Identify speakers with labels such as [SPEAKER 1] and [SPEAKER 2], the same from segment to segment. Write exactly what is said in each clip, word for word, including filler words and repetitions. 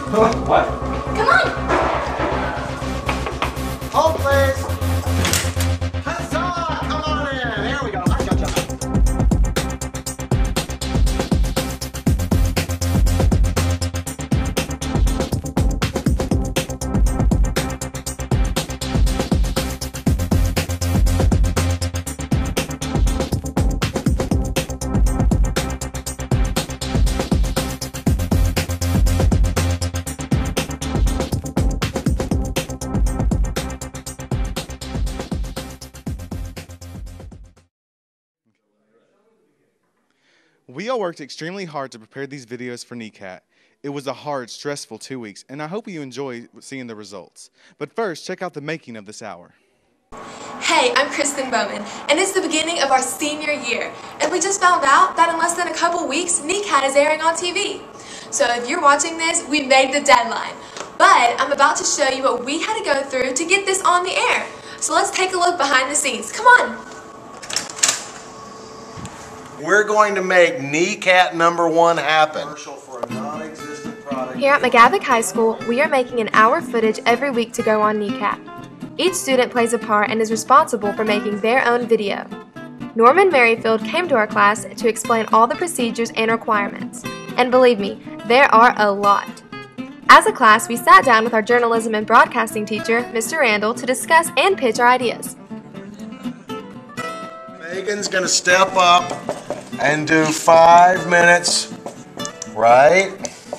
[SPEAKER 1] What?
[SPEAKER 2] Come on!
[SPEAKER 3] Hold, please! Huzzah! Come on in! There we go. I got you.
[SPEAKER 4] We all worked extremely hard to prepare these videos for NECAT. It was a hard, stressful two weeks, and I hope you enjoy seeing the results. But first, check out the making of this hour.
[SPEAKER 2] Hey, I'm Kristen Bowman, and it's the beginning of our senior year. And we just found out that in less than a couple weeks, NECAT is airing on T V. So if you're watching this, we made the deadline. But I'm about to show you what we had to go through to get this on the air. So let's take a look behind the scenes. Come on.
[SPEAKER 3] We're going to make NECAT number one happen.
[SPEAKER 5] Here at McGavock High School, we are making an hour footage every week to go on NECAT. Each student plays a part and is responsible for making their own video. Norman Merrifield came to our class to explain all the procedures and requirements. And believe me, there are a lot. As a class, we sat down with our journalism and broadcasting teacher, Mister Randall, to discuss and pitch our ideas.
[SPEAKER 3] Megan's going to step up and do five minutes, right?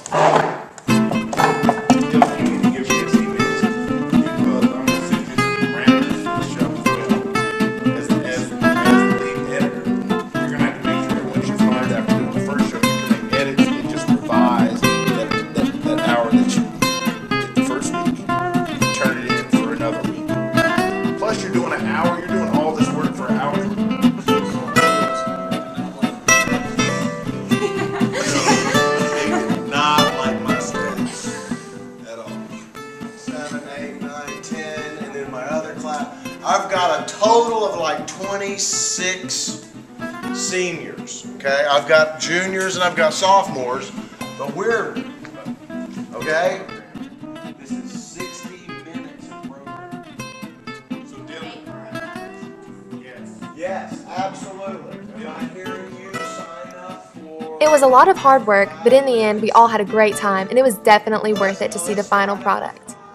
[SPEAKER 3] I've got a total of like twenty-six seniors, okay? I've got juniors and I've got sophomores, but we're, okay? This is sixty minutes of program. So Dylan, yes, yes, absolutely. Am I hearing you sign up for?
[SPEAKER 5] It was a lot of hard work, but in the end, we all had a great time, and it was definitely worth it to see the final product.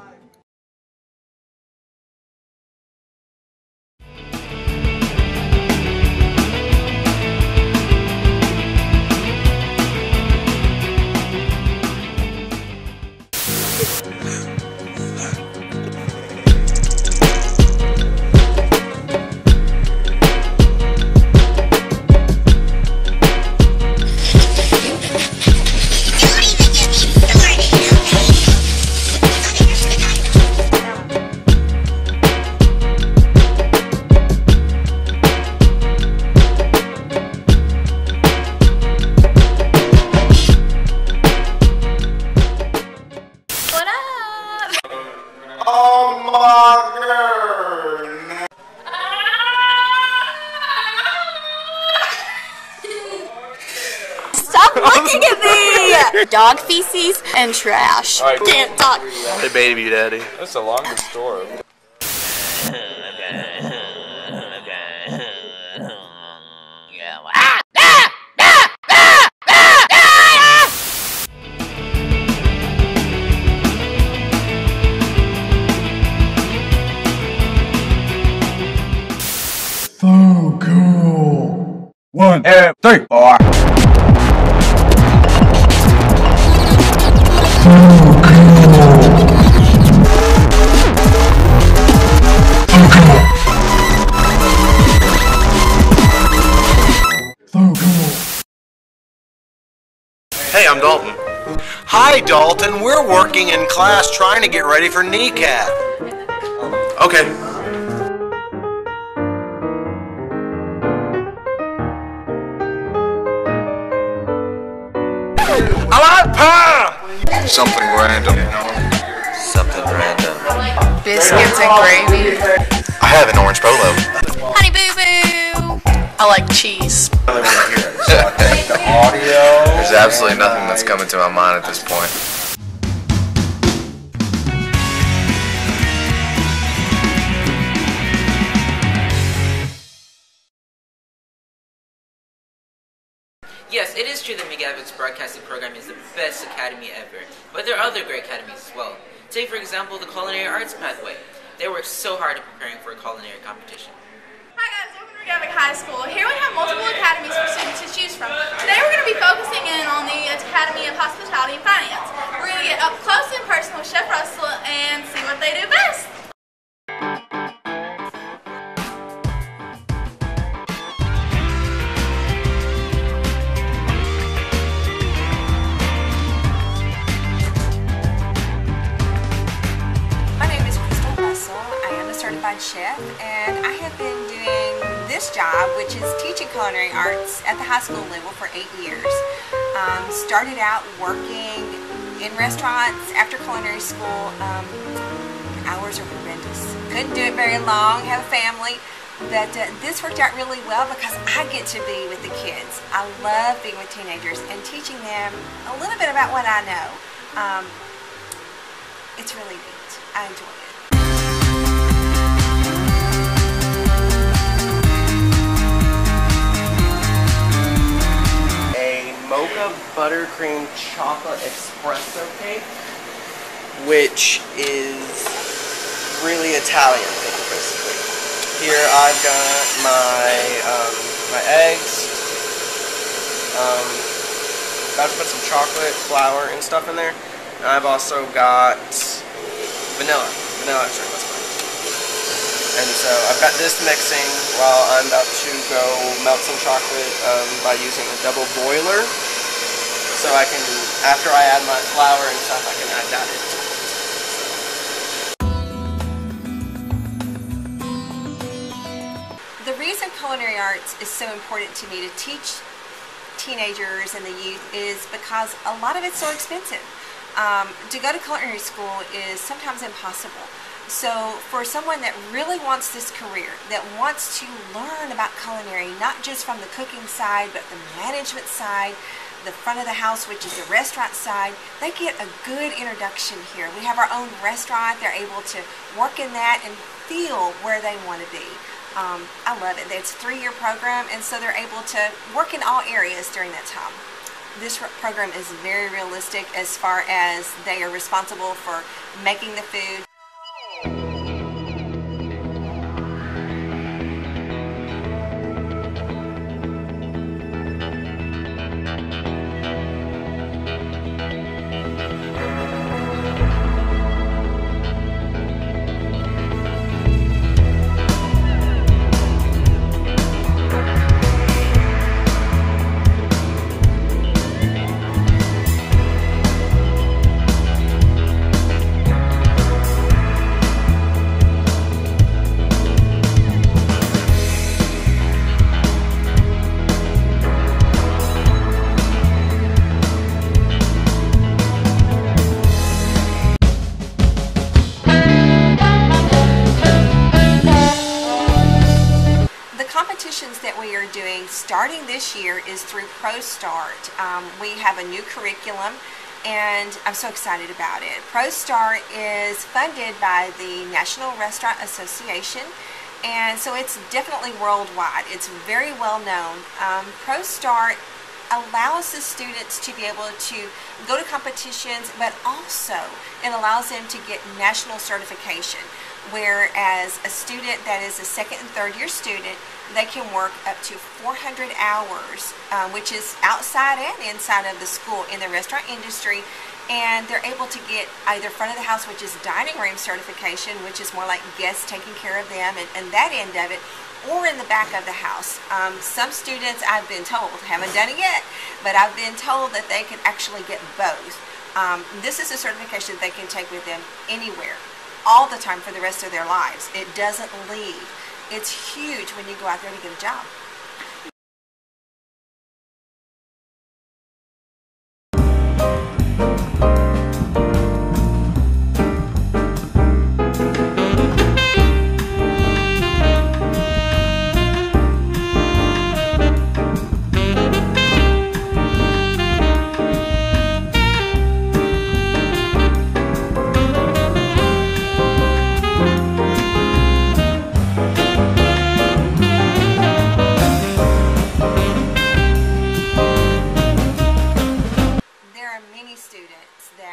[SPEAKER 6] Looking at me! Dog feces and trash. Right, can't talk.
[SPEAKER 7] Hey, baby daddy.
[SPEAKER 1] That's a longer story.
[SPEAKER 8] So cool. One, two, three, four.
[SPEAKER 7] Hey, I'm Dalton.
[SPEAKER 3] Hi, Dalton. We're working in class trying to get ready for NECAT.
[SPEAKER 7] Okay.
[SPEAKER 3] I like pie!
[SPEAKER 7] Something random. Something random.
[SPEAKER 6] Biscuits and gravy.
[SPEAKER 7] I have an orange polo.
[SPEAKER 6] Honey boo boo. I like cheese.
[SPEAKER 7] There's absolutely nothing that's coming to my mind at this point.
[SPEAKER 1] Gavitt's broadcasting program is the best academy ever, but there are other great academies as well. Take, for example, the Culinary Arts Pathway. They work so hard at preparing for a culinary competition.
[SPEAKER 9] Hi guys, welcome to Gavitt High School. Here we have multiple academies for students to choose from. Today we're going to be focusing in on the Academy of Hospitality and Finance. We're going to get up close and personal with Chef Russell and see what they do best.
[SPEAKER 10] Chef, and I have been doing this job, which is teaching culinary arts at the high school level for eight years. Um, started out working in restaurants after culinary school. Um, hours are horrendous. Couldn't do it very long, have a family, but uh, this worked out really well because I get to be with the kids. I love being with teenagers and teaching them a little bit about what I know. Um, it's really neat. I enjoy it.
[SPEAKER 11] Mocha buttercream chocolate espresso cake, which is really Italian, basically. Here I've got my um, my eggs. Um, about to put some chocolate, flour, and stuff in there. And I've also got vanilla, vanilla extract. That's fine. And so I've got this mixing while I'm about to go melt some chocolate um, by using a double boiler. So I can, after I add my flour and stuff, I can add that into it.
[SPEAKER 10] The reason culinary arts is so important to me to teach teenagers and the youth is because a lot of it's so expensive. Um, to go to culinary school is sometimes impossible. So for someone that really wants this career, that wants to learn about culinary, not just from the cooking side, but the management side, the front of the house, which is the restaurant side, they get a good introduction here. We have our own restaurant. They're able to work in that and feel where they want to be. Um, I love it. It's a three-year program, and so they're able to work in all areas during that time. This program is very realistic as far as they are responsible for making the food. That we are doing starting this year is through ProStart. Um, we have a new curriculum and I'm so excited about it. ProStart is funded by the National Restaurant Association, and so it's definitely worldwide. It's very well known. Um, ProStart allows the students to be able to go to competitions, but also it allows them to get national certification. Whereas a student that is a second and third year student, they can work up to four hundred hours, uh, which is outside and inside of the school in the restaurant industry, and they're able to get either front of the house, which is dining room certification, which is more like guests taking care of them and, and that end of it, or in the back of the house. Um, some students, I've been told, haven't done it yet, but I've been told that they can actually get both. Um, this is a certification that they can take with them anywhere, all the time for the rest of their lives. It doesn't leave. It's huge when you go out there to get a job.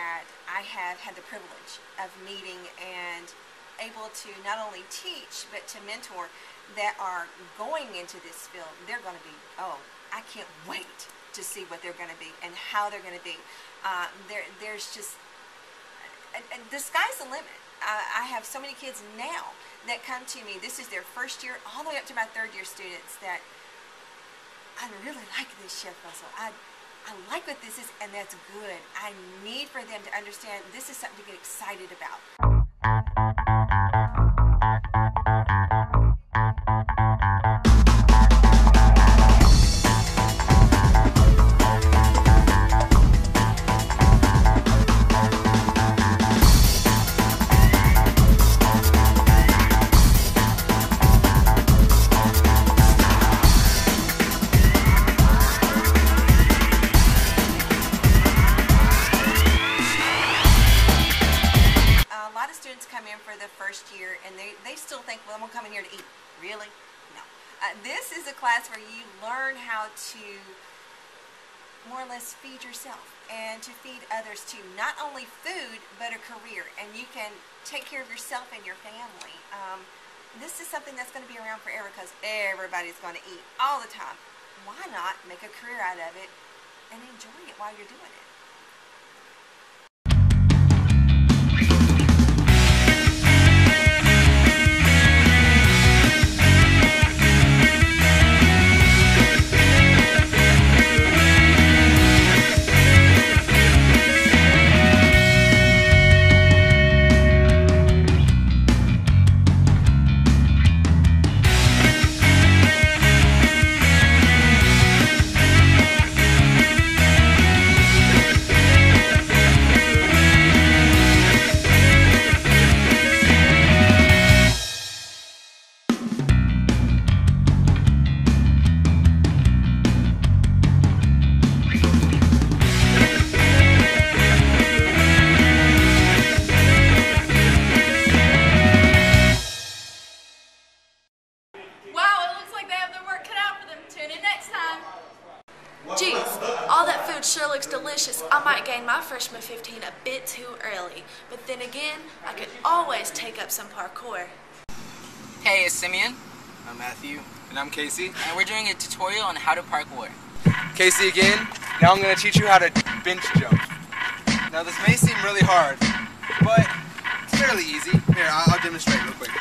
[SPEAKER 10] that I have had the privilege of meeting and able to not only teach but to mentor that are going into this field. They're going to be, oh, I can't wait to see what they're going to be and how they're going to be. Uh, there, there's just, and, and the sky's the limit. Uh, I have so many kids now that come to me. This is their first year, all the way up to my third year students, that I really like this, Chef Russell. I, I like what this is, and that's good. I need for them to understand this is something to get excited about. And they, they still think, well, I'm going to come in here to eat. Really? No. Uh, this is a class where you learn how to more or less feed yourself and to feed others too. Not only food, but a career. And you can take care of yourself and your family. Um, this is something that's going to be around forever because everybody's going to eat all the time. Why not make a career out of it and enjoy it while you're doing it?
[SPEAKER 12] Sure looks delicious. I might gain my freshman fifteen a bit too early, but then again, I could always take up some parkour.
[SPEAKER 13] Hey, it's Simeon.
[SPEAKER 14] I'm Matthew.
[SPEAKER 13] And I'm Casey. And we're doing a tutorial on how to parkour.
[SPEAKER 14] Casey again. Now I'm going to teach you how to bench jump. Now this may seem really hard, but it's fairly easy. Here, I'll, I'll demonstrate real quick.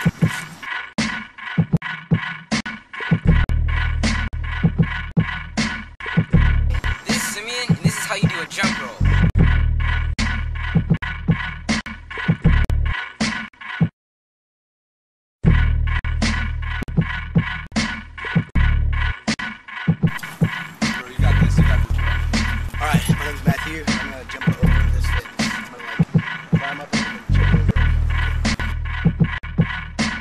[SPEAKER 13] How you do a jump roll.
[SPEAKER 14] Bro, you got this, you got this. Alright, my name's Matthew. I'm gonna jump over this thing. I'm gonna like climb up and jump over it.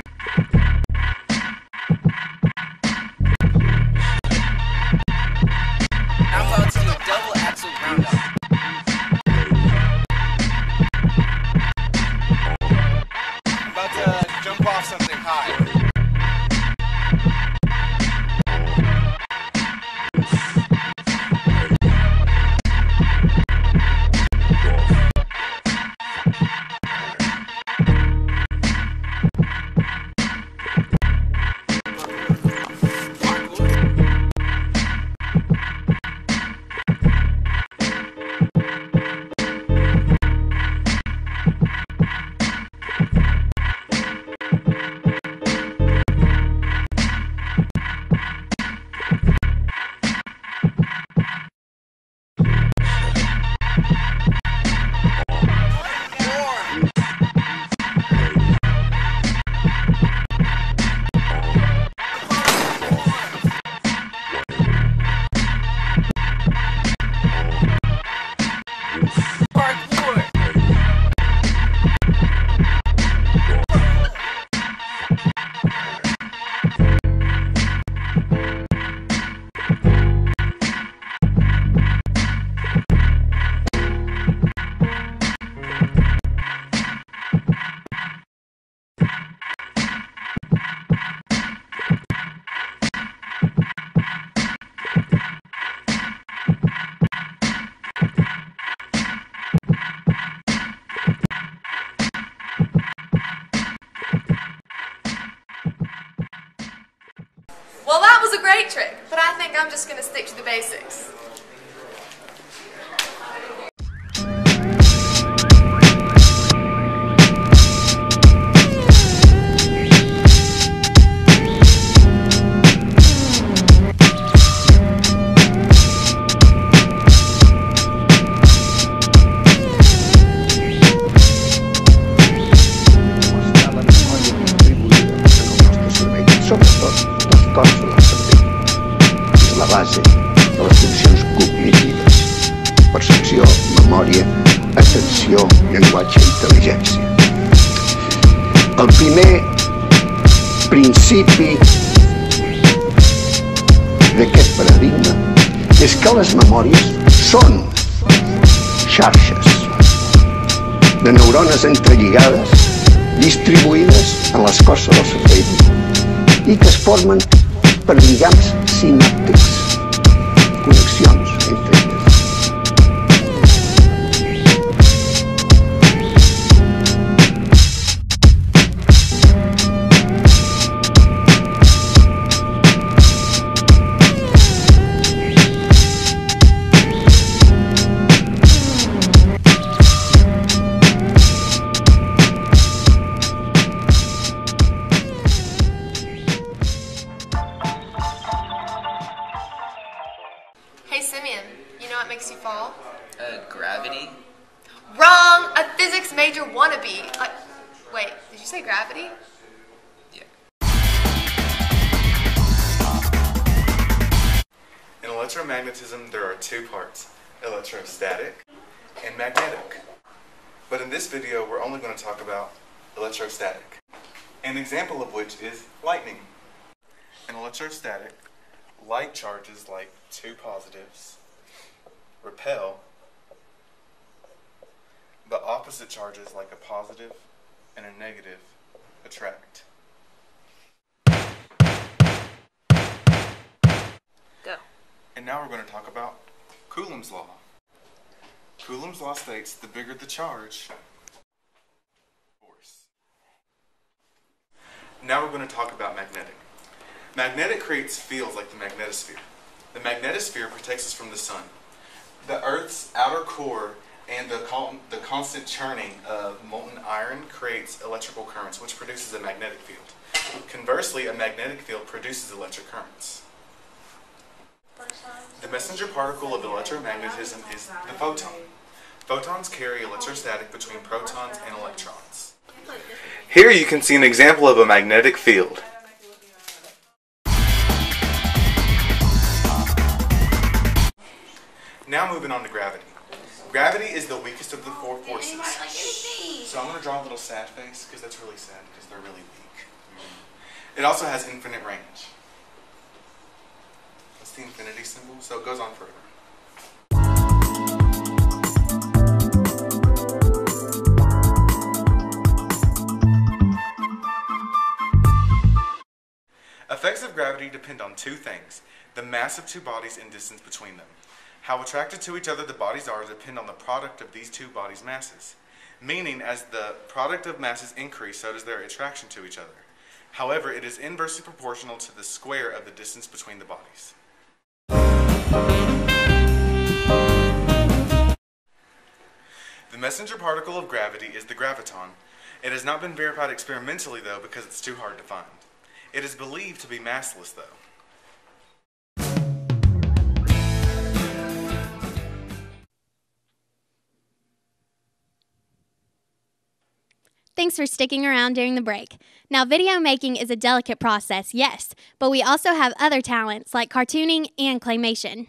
[SPEAKER 2] great trick, but I think I'm just going to stick to the basics.
[SPEAKER 15] Base de les funcions cognitives: percepció, memòria, atenció, llenguatge i intel·ligència. El primer principi d'aquest paradigma és que les memòries són xarxes de neurones entrelligades distribuïdes en l'escorça del cervell i que es formen per lligams sinàptics, connexions entre elles.
[SPEAKER 2] Hey Simeon, you know what makes you fall?
[SPEAKER 1] Uh, gravity?
[SPEAKER 2] Wrong! A physics major wannabe. Uh, wait, did you say gravity?
[SPEAKER 4] In electromagnetism, there are two parts, electrostatic and magnetic. But in this video, we're only going to talk about electrostatic, an example of which is lightning. In electrostatic, light charges like two positives repel, but opposite charges like a positive and a negative attract.
[SPEAKER 2] Go.
[SPEAKER 4] And now we're going to talk about Coulomb's law. Coulomb's law states the bigger the charge, force. Now we're going to talk about magnetic. Magnetic creates fields like the magnetosphere. The magnetosphere protects us from the sun. The Earth's outer core and the, con the constant churning of molten iron creates electrical currents, which produces a magnetic field. Conversely, a magnetic field produces electric currents. The messenger particle of electromagnetism is the photon. Photons carry electrostatic between protons and electrons. Here you can see an example of a magnetic field. Now moving on to gravity. Gravity is the weakest of the four forces. So I'm going to draw a little sad face because that's really sad because they're really weak. It also has infinite range. That's the infinity symbol, so it goes on forever. Effects of gravity depend on two things: the mass of two bodies and distance between them. How attracted to each other the bodies are depend on the product of these two bodies' masses. Meaning, as the product of masses increase, so does their attraction to each other. However, it is inversely proportional to the square of the distance between the bodies. The messenger particle of gravity is the graviton. It has not been verified experimentally, though, because it's too hard to find. It is believed to be massless, though.
[SPEAKER 16] Thanks for sticking around during the break. Now, video making is a delicate process, yes, but we also have other talents like cartooning and claymation.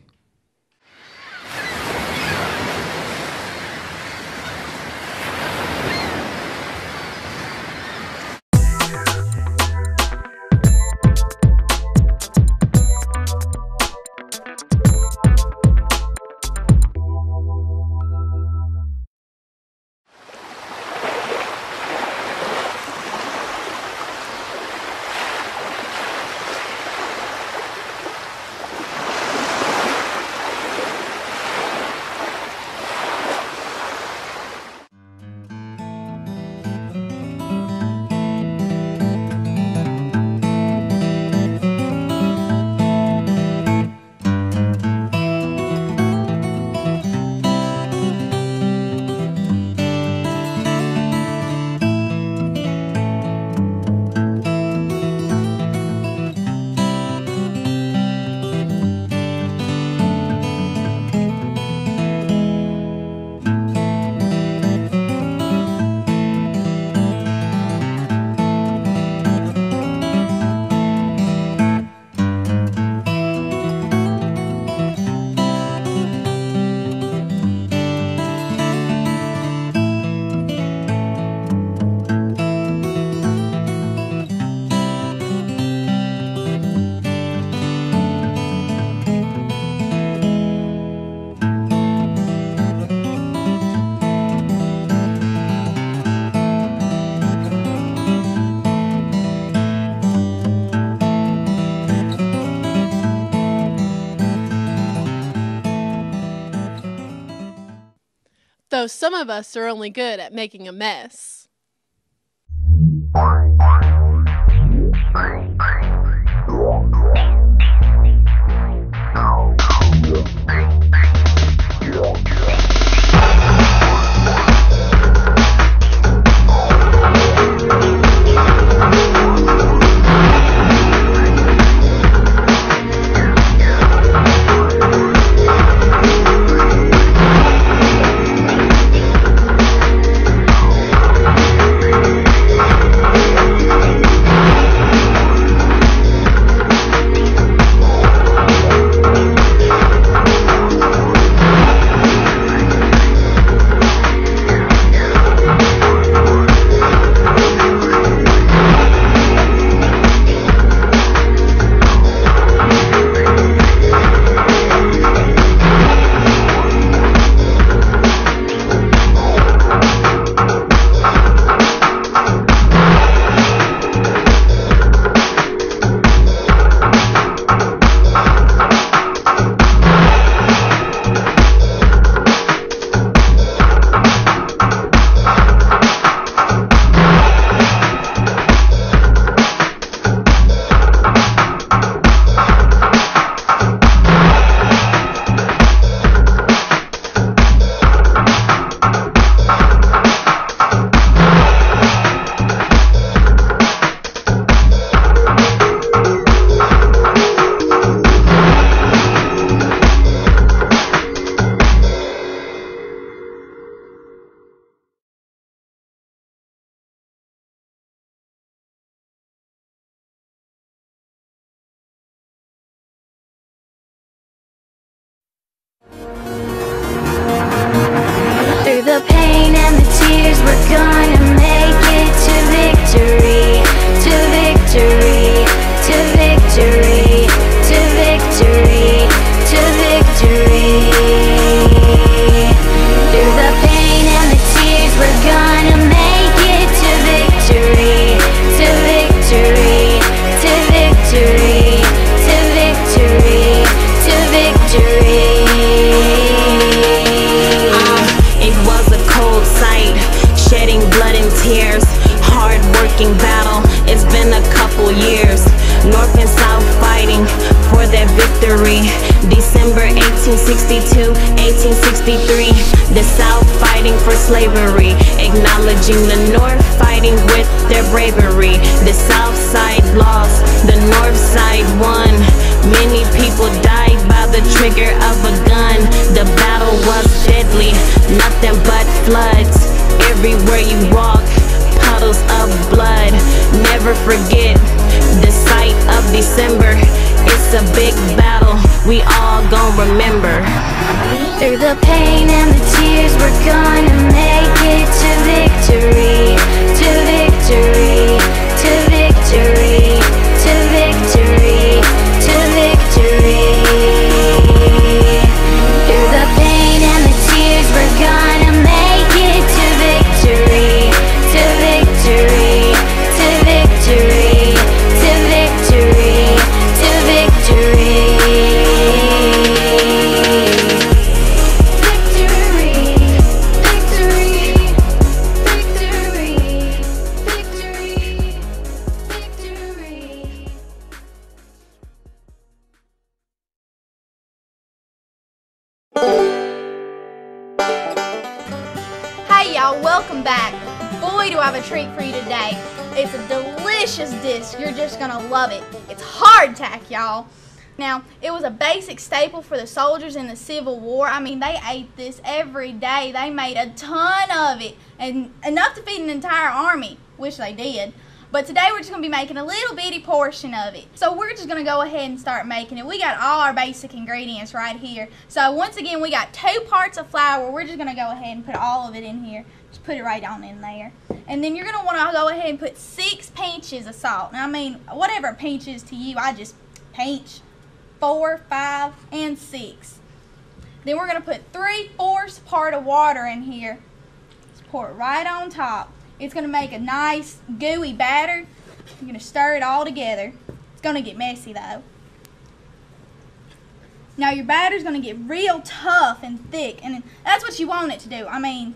[SPEAKER 17] So some of us are only good at making a mess.
[SPEAKER 18] Through the pain and the tears, we're gonna make it to victory, to victory, to victory, to victory, to victory. Through the pain and the tears, we're gonna make it to victory, to victory, to victory, to victory, to victory.
[SPEAKER 19] Shedding blood and tears, hard-working battle, it's been a couple years. North and South fighting for their victory. December eighteen sixty-two, eighteen sixty-three, the South fighting for slavery, acknowledging the North fighting with their bravery. The South side lost, the North side won. Many people died by the trigger of a gun. The battle was deadly, nothing but floods. Everywhere you walk, puddles of blood. Never forget the sight of December. It's a big battle, we all gon' remember.
[SPEAKER 18] Through the pain and the tears, we're gonna make it to victory, to victory, to victory, to victory, to victory. Through the pain and the tears, we're gonna make it to victory, to victory, to victory, to victory, to victory.
[SPEAKER 9] Hey y'all, welcome back. Boy, do I have a treat for you today. It's a delicious dish. You're just gonna love it. It's hardtack, y'all. Now, it was a basic staple for the soldiers in the Civil War. I mean, they ate this every day. They made a ton of it, and enough to feed an entire army. Wish they did. But today we're just going to be making a little bitty portion of it. So we're just going to go ahead and start making it. We got all our basic ingredients right here. So once again, we got two parts of flour. We're just going to go ahead and put all of it in here. Just put it right on in there. And then you're going to want to go ahead and put six pinches of salt. Now, I mean, whatever a pinch is to you, I just pinch. Four, five, and six. Then we're going to put three-fourths part of water in here. Just pour it right on top. It's going to make a nice gooey batter. You're going to stir it all together. It's going to get messy though. Now your batter's going to get real tough and thick, and that's what you want it to do. I mean,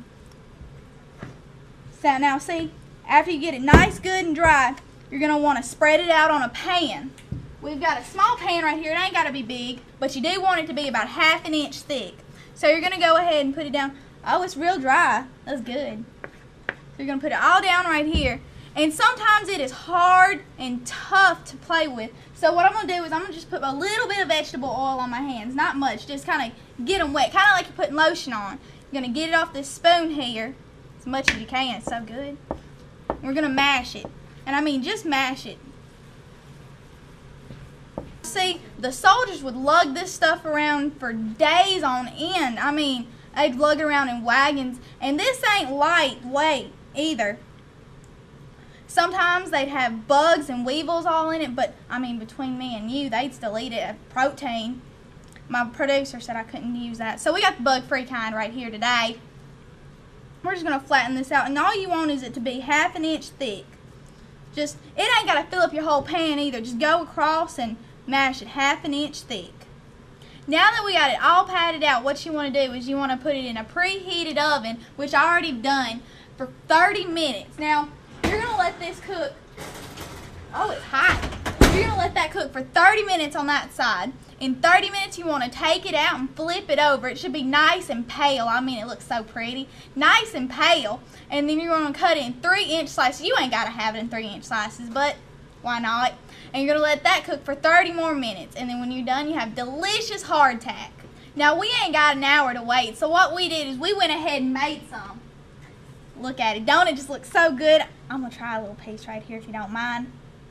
[SPEAKER 9] so now see, after you get it nice, good, and dry, you're going to want to spread it out on a pan. We've got a small pan right here. It ain't got to be big, but you do want it to be about half an inch thick. So you're going to go ahead and put it down. Oh, it's real dry. That's good. So you're going to put it all down right here. And sometimes it is hard and tough to play with. So what I'm going to do is I'm going to just put a little bit of vegetable oil on my hands. Not much. Just kind of get them wet. Kind of like you're putting lotion on. You're going to get it off this spoon here as much as you can. It's so good. We're going to mash it. And I mean just mash it. See, the soldiers would lug this stuff around for days on end. I mean, they'd lug it around in wagons. And this ain't lightweight either. Sometimes they'd have bugs and weevils all in it, but, I mean, between me and you, they'd still eat it. Protein. My producer said I couldn't use that. So we got the bug-free kind right here today. We're just going to flatten this out. And all you want is it to be half an inch thick. Just, it ain't got to fill up your whole pan either. Just go across and mash it half an inch thick. Now that we got it all patted out, what you want to do is you want to put it in a preheated oven, which I already done, for thirty minutes. Now, you're going to let this cook. Oh, it's hot. You're going to let that cook for thirty minutes on that side. In thirty minutes, you want to take it out and flip it over. It should be nice and pale. I mean, it looks so pretty. Nice and pale. And then you're going to cut it in three inch slices. You ain't got to have it in three inch slices, but why not? And you're going to let that cook for thirty more minutes. And then when you're done, you have delicious hardtack. Now, we ain't got an hour to wait. So what we did is we went ahead and made some. Look at it. Don't it just look so good? I'm going to try a little piece right here if you don't mind.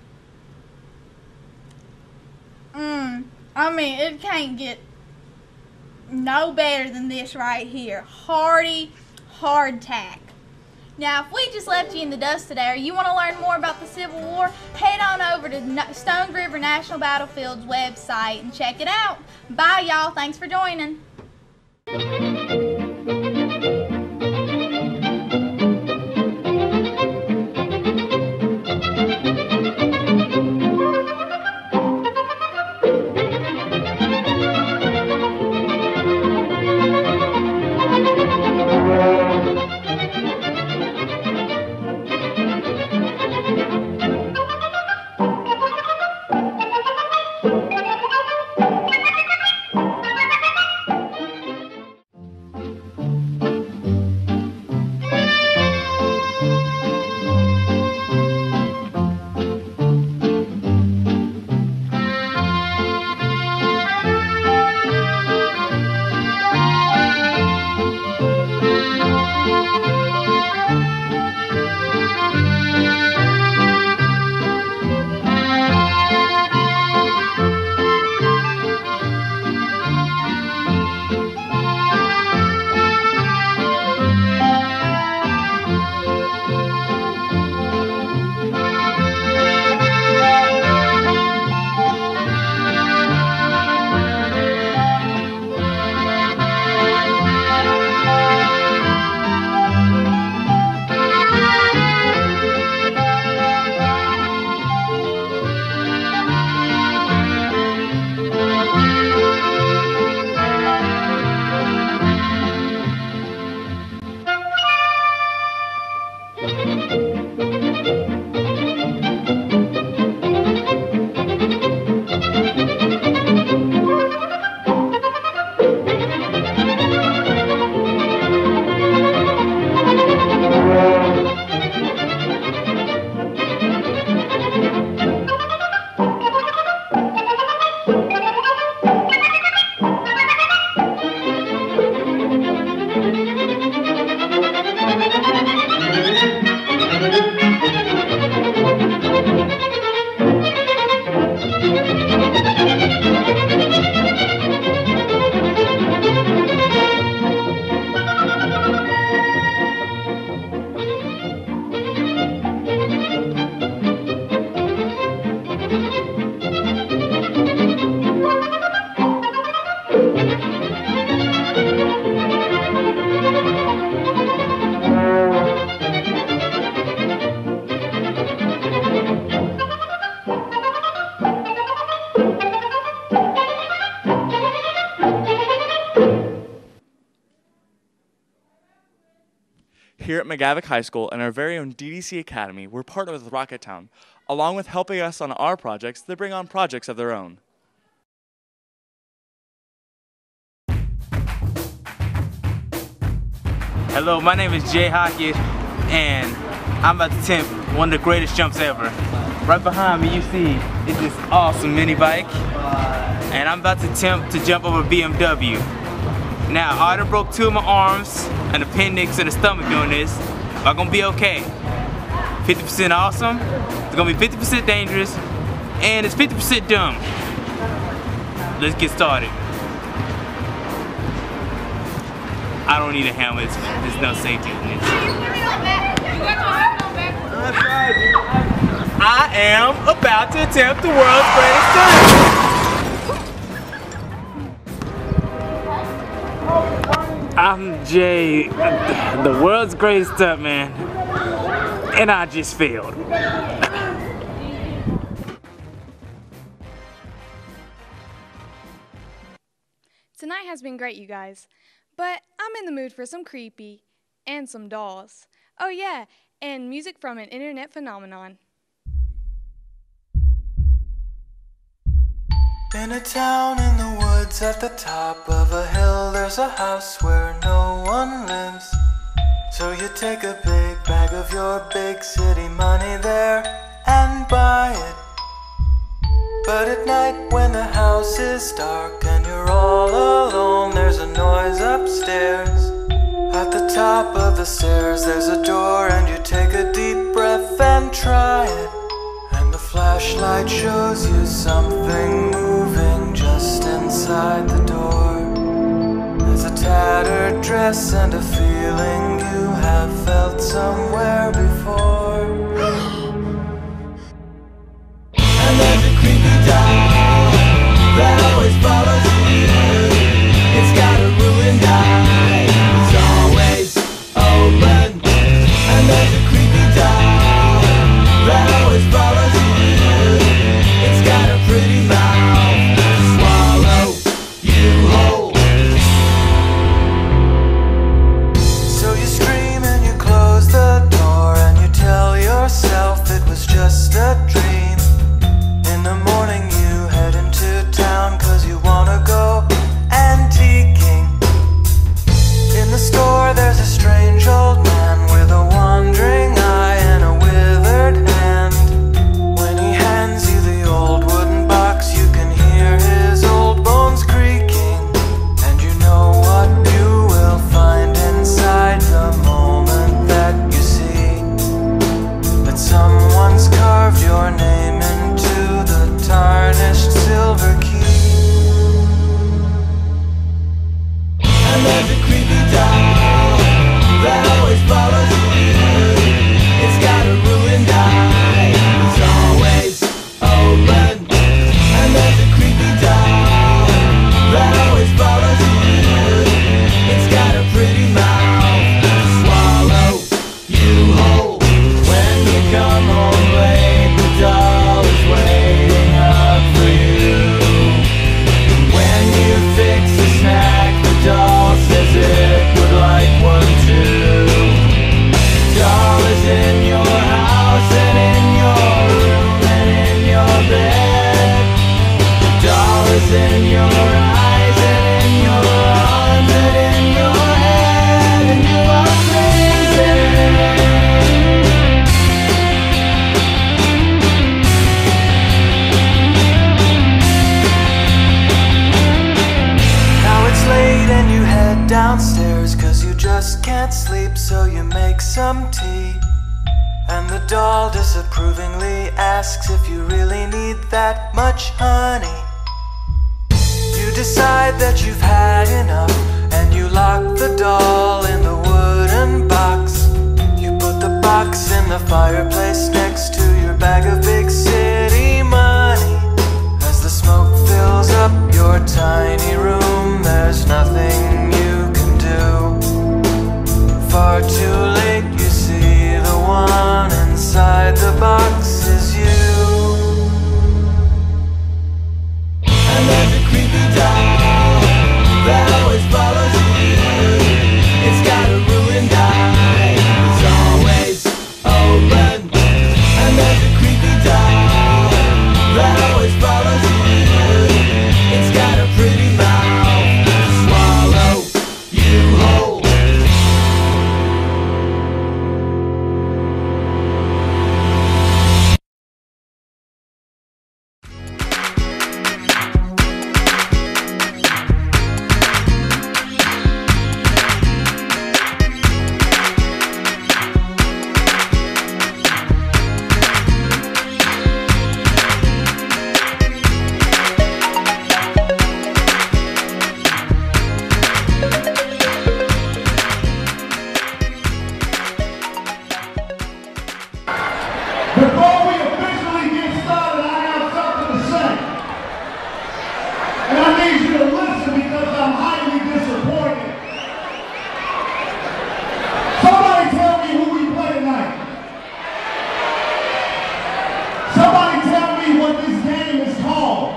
[SPEAKER 9] Mmm. I mean, it can't get no better than this right here. Hearty hardtack. Now, if we just left you in the dust today, or you want to learn more about the Civil War, head on over to Stone River National Battlefield's website and check it out. Bye, y'all. Thanks for joining.
[SPEAKER 20] Here at McGavock High School and our very own D D C Academy, we're partnered with Rocketown. Along with helping us on our projects, they bring on projects of their own.
[SPEAKER 21] Hello, my name is Jay Hockett, and I'm about to attempt one of the greatest jumps ever. Right behind me, you see, is this awesome mini bike, and I'm about to attempt to jump over B M W. Now, I already broke two of my arms, an appendix, and a stomach doing this, but I'm gonna be okay. fifty percent awesome, it's gonna be fifty percent dangerous, and it's fifty percent dumb. Let's get started. I don't need a helmet, there's no safety in this. I am about to attempt the world's greatest stunt. I'm Jay, the world's greatest stuntman, and I just failed.
[SPEAKER 22] Tonight has been great, you guys. But I'm in the mood for some creepy and some dolls. Oh yeah, and music from an internet phenomenon.
[SPEAKER 23] In a town in the woods at the top of a hill, there's a house where no one lives. So you take a big bag of your big city money there and buy it. But at night when the house is dark and you're all alone, there's a noise upstairs. At the top of the stairs there's a door, and you take a deep breath and try it. And the flashlight shows you something moving just inside the door. There's a tattered dress and a feeling you have felt somewhere before. And there's a creepy doll that always follows you. It's got a ruined eye, it's always open. And there's a creepy doll that always follows you. It's got a pretty mouth to swallow you whole. So you scream and you close the door, and you tell yourself it was just a dream. In the morning you head into town cause you wanna go antiquing. In the store there's a strange old man with a wandering eye and a withered hand. When he hands you the old wooden box, you can hear his old bones creaking. And you know what you will find inside the moment that you see that someone's carved your name into the tarnished silver key. And there's a creepy doll that always follows you. It's got a ruined eye, it's always open. And there's a creepy doll that always follows you. It's got a pretty mouth to swallow you whole. When you come home late, the doll is waiting up for you. When you fix a snack, the doll says it would like one too. The doll is in your house and in your room and in your bed. The doll is in your eyes and in your arms and in your head, and you are crazy. Now it's late and you head downstairs cause you just can't sleep, so you make some tea. And the doll disapprovingly asks if you really need that much honey. You decide that you've had enough and you lock the doll in the wooden box. You put the box in the fireplace next to your bag of big city money. As the smoke fills up your tiny room, there's nothing you can do. Far too late, you see the one inside the box is you. And there's a creepy doll that always follows you. It's got a ruined eye,
[SPEAKER 3] Before we officially get started, I have something to say. And I need you to listen because I'm highly disappointed. Somebody tell me who we play tonight. Somebody tell me what this game is called.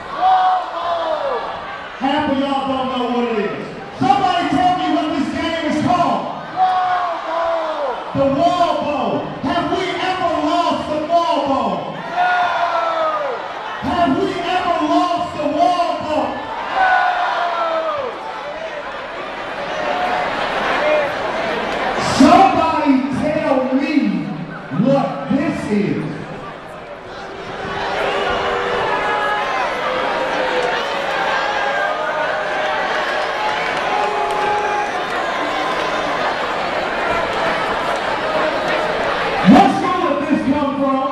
[SPEAKER 3] Half of y'all don't know what it is. Somebody tell me what this game is called. The wall bow. Have we ever lost the wall bow? Have we ever lost the wall bow? Somebody tell me what this is. What school did this come from?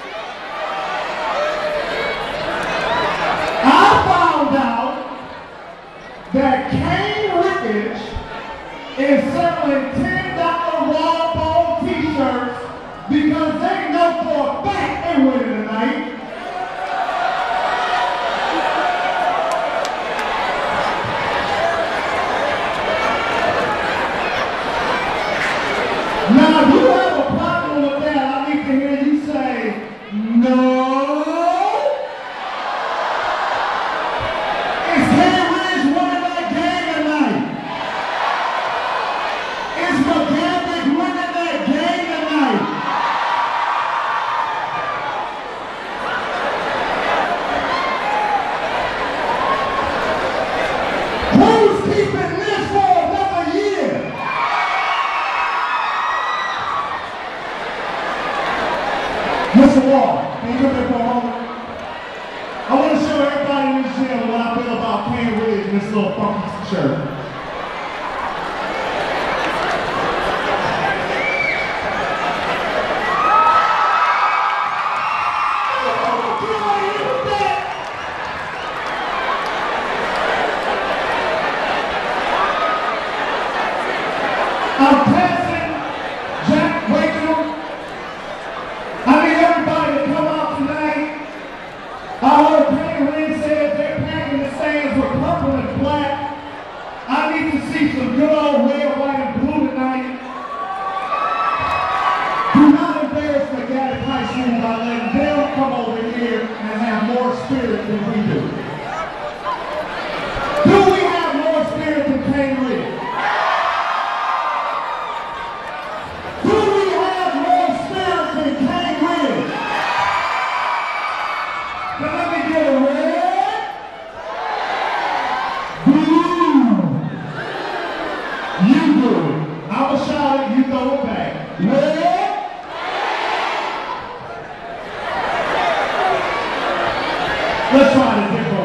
[SPEAKER 3] I found out that Kane Ricketts is selling ten dollar wall ball t-shirts because they know for a fact they're winning tonight. Now, if you have a problem with that, I need to hear you say, no. Is Kane Ridge winning that game tonight? Is McGavick winning that game tonight? Who's keeping this for another year? Mister Wall, can you come here for a moment? I want to show everybody in this gym what I feel about Kane Ridge in this little funky shirt. I'm passing Jack Rachel. I need everybody to come out tonight. I heard Kane Ridge says they're packing the stands with purple and black. I need to see some good old red, white, and blue tonight. Do not embarrass McGavick High School by letting them come over here and have more spirit than we do. Do we have more spirit than Kane Ridge? Do we have more spirit than Kane Ridge? Now let me get a red, blue. You do it. I'ma shout it, you throw it back. Red. Let's try it different.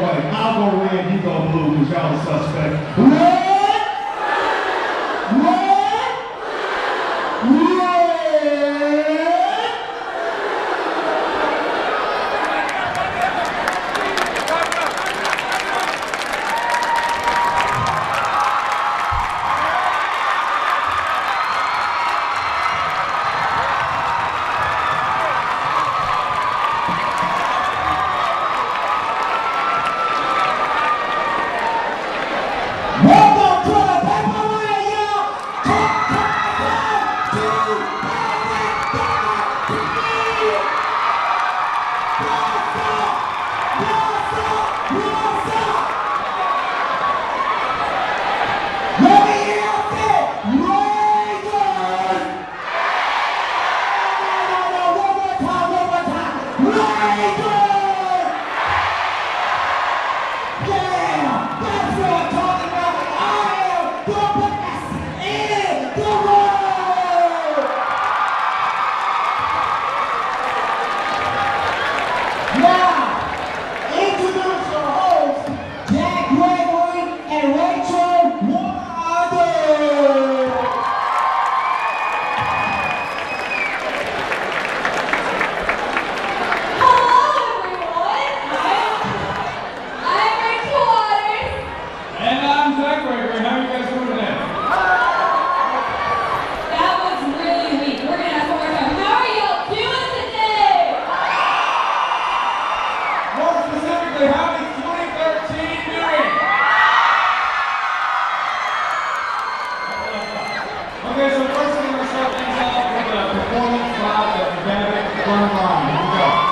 [SPEAKER 3] front line. Here we go.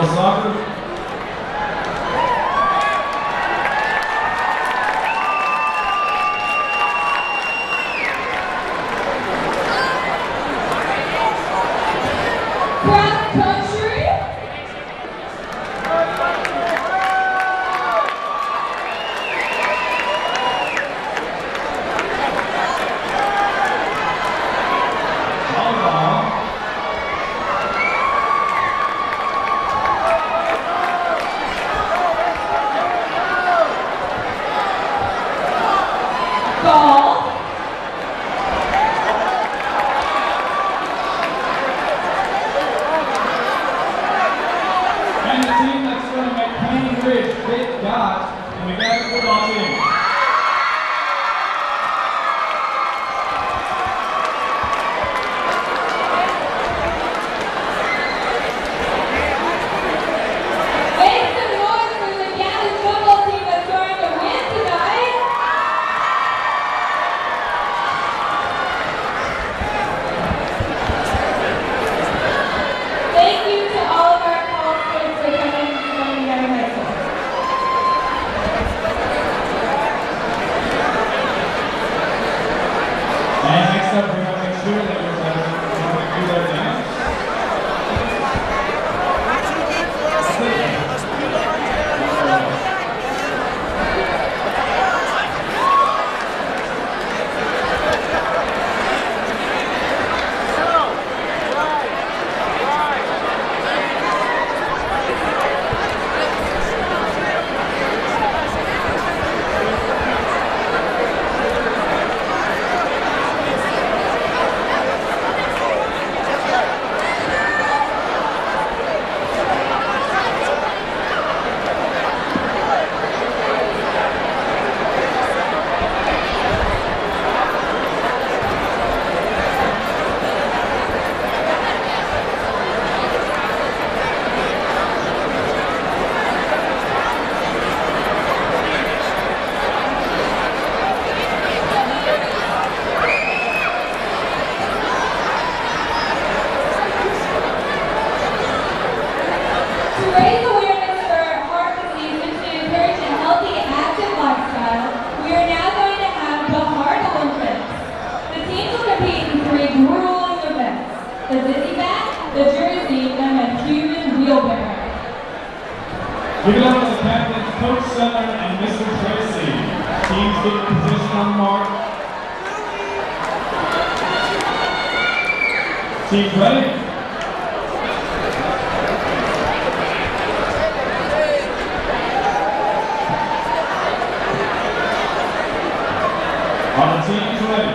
[SPEAKER 3] Girls soccer.
[SPEAKER 5] Cross country. Ball.
[SPEAKER 3] And the team that's going to make Payne Ridge Big Dot, the McGavick football team.
[SPEAKER 5] Make some noise for the Gaddis football team that's going to win tonight. Thank you to all of our college kids for coming to Sonny Young High School.
[SPEAKER 3] And next up, we're going to make sure that we're going to do their dance.
[SPEAKER 5] To raise awareness for heart disease and to encourage a healthy, active lifestyle, we are now going to have the Heart Olympics. The teams will compete in three grueling events: the dizzy bat, the jersey, and the human wheelbarrow.
[SPEAKER 3] Give it up to the captains, Coach Summer and Mister Tracy. Teams get in position on the mark. Teams ready? On the teams ready.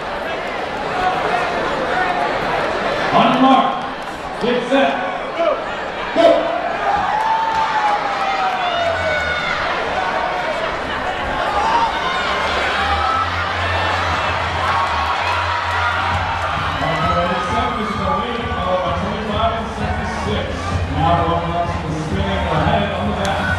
[SPEAKER 3] On your mark. Get set. Go. Now rolling up to the spinning ahead on the back.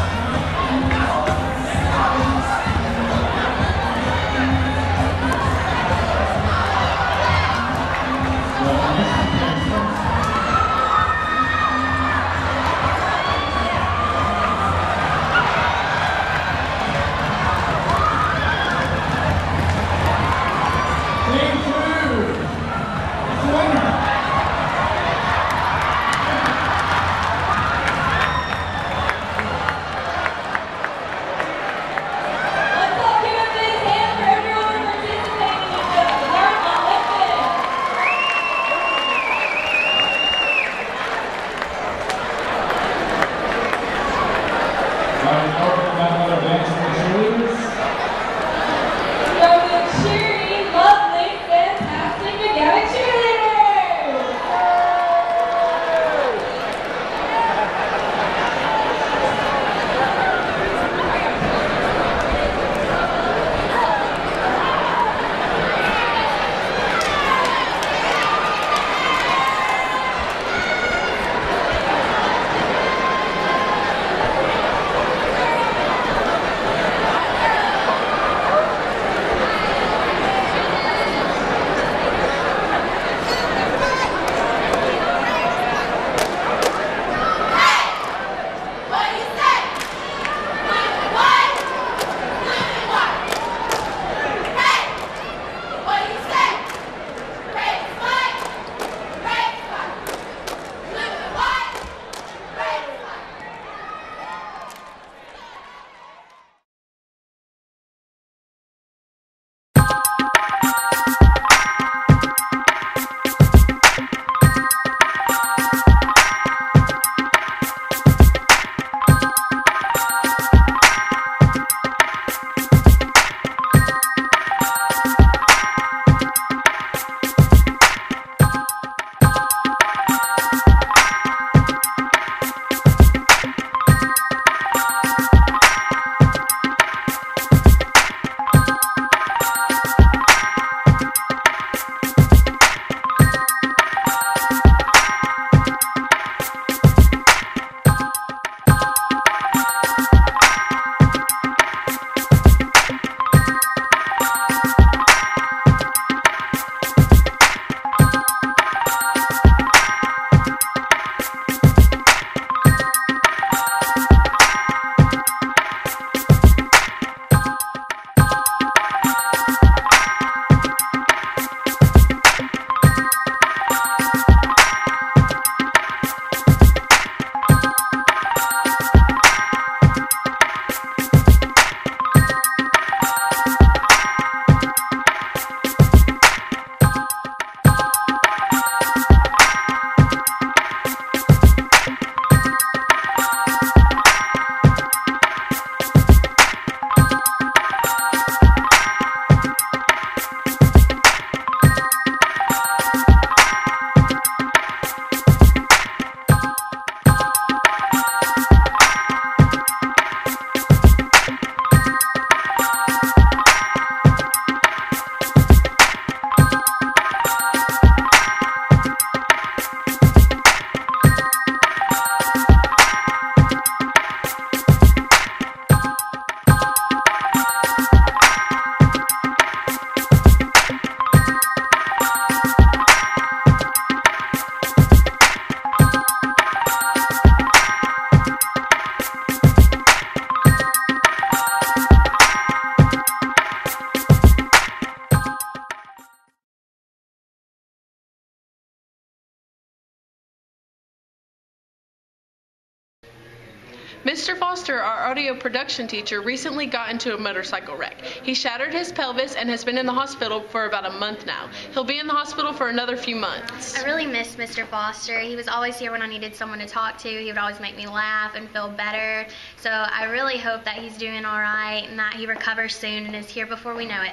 [SPEAKER 17] Mister Foster, our audio production teacher, recently got into a motorcycle wreck. He shattered his pelvis and has been in the hospital for about a month now. He'll be in the hospital for another few months.
[SPEAKER 6] I really miss Mister Foster. He was always here when I needed someone to talk to. He would always make me laugh and feel better. So I really hope that he's doing all right and that he recovers soon and is here before we know it.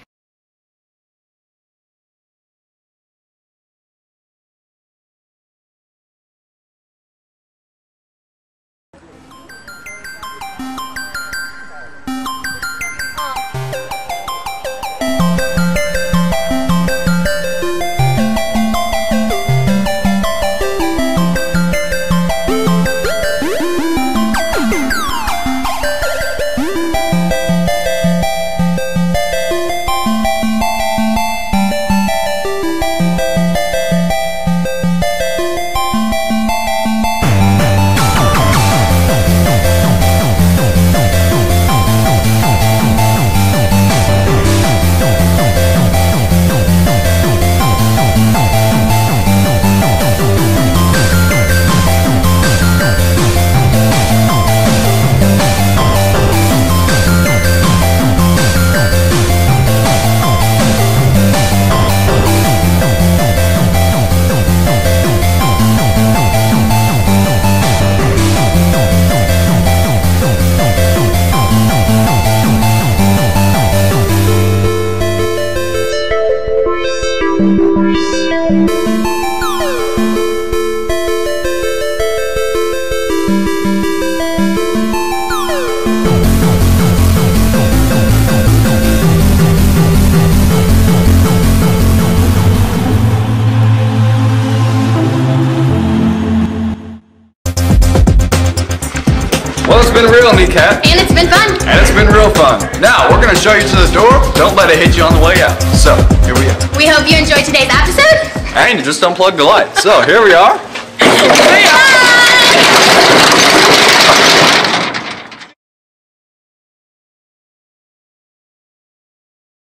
[SPEAKER 7] Well, it's been real, Kneecap.
[SPEAKER 16] And it's been fun.
[SPEAKER 7] And it's been real fun. Now, we're going to show you to the door. Don't let it hit you on the way out. So, here we go.
[SPEAKER 16] We hope you enjoyed today's episode.
[SPEAKER 7] And you just unplugged the light. So, here we are.
[SPEAKER 16] Bye.